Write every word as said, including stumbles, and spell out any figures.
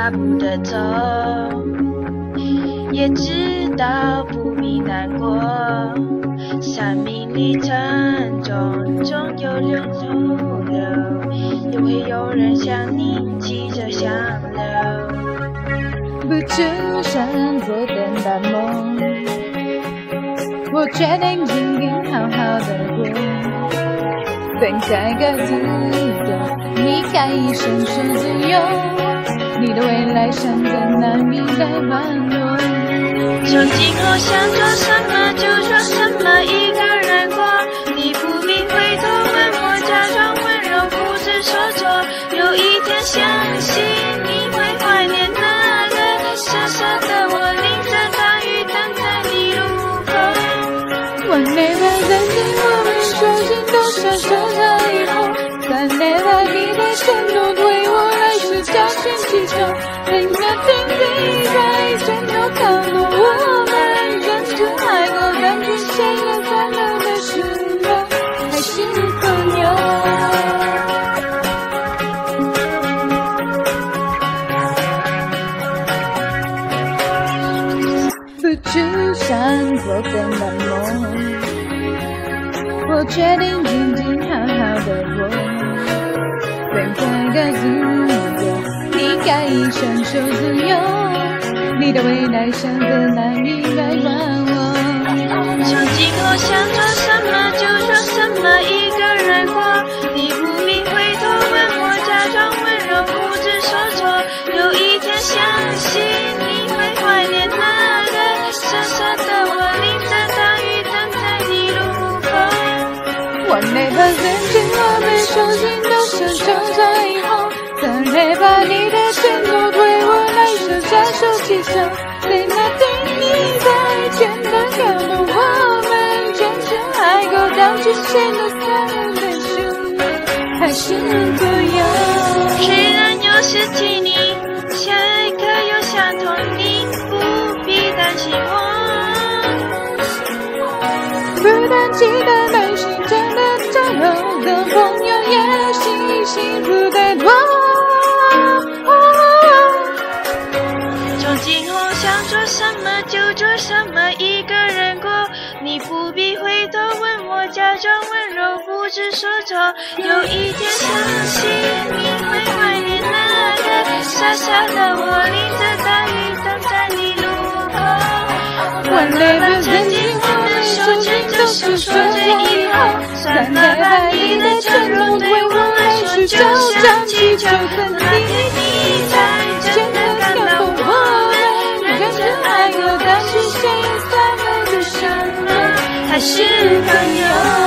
大步的走，也知道不必难过。生命里程中总有人驻留，也会有人像你急着想留。 不只想做点大梦，我决定今天好好的过，分开各自走，你该一生是自由，你的未来想在哪里来挽留？ 从今后想做什么就做什么，一个人过，你不必回头问我，假装温柔不知所措。有一天相信你会怀念那个傻傻的我，淋着大雨等在你路口。 我 never 曾经我们手心都享受着以后，但 never 你的承诺对我来说侥幸祈求。每秒定定在枕头靠过我们认真爱过，但却谁也散了的时候还是朋友。不只想做点难梦，我决定静静好好的过，分开各自走，你该一生受自由，你的未来想在哪里来挽我？ 从今后想做什么就做什么，一个人过，你不必回头问我，假装温柔不知所措。有一天相信你会怀念那个傻傻的我，淋着大雨等在你路口。 我 never 曾经我们手心都享受着以后，但 never 你的承诺对我来说假手其手。在那对你在天堂高度，我们真正爱过，当时谁都散了的时候还是朋友。 虽然有时替你，下一刻又想同你，不必担心我。 不但记得内心真的战友的朋友，也是幸福的多。 从今后想做什么就做什么，一个人过，你不必回头问我，假装温柔不知所措。有一天相信你会怀念那个傻傻的我，淋着大雨等在你路口。 我累了曾经我们手牵着手说着以后，算了吧，你的承诺对我来说就像气球，曾经你才真的感动我们认真爱过，但是谁也散了的伤痕还是朋友。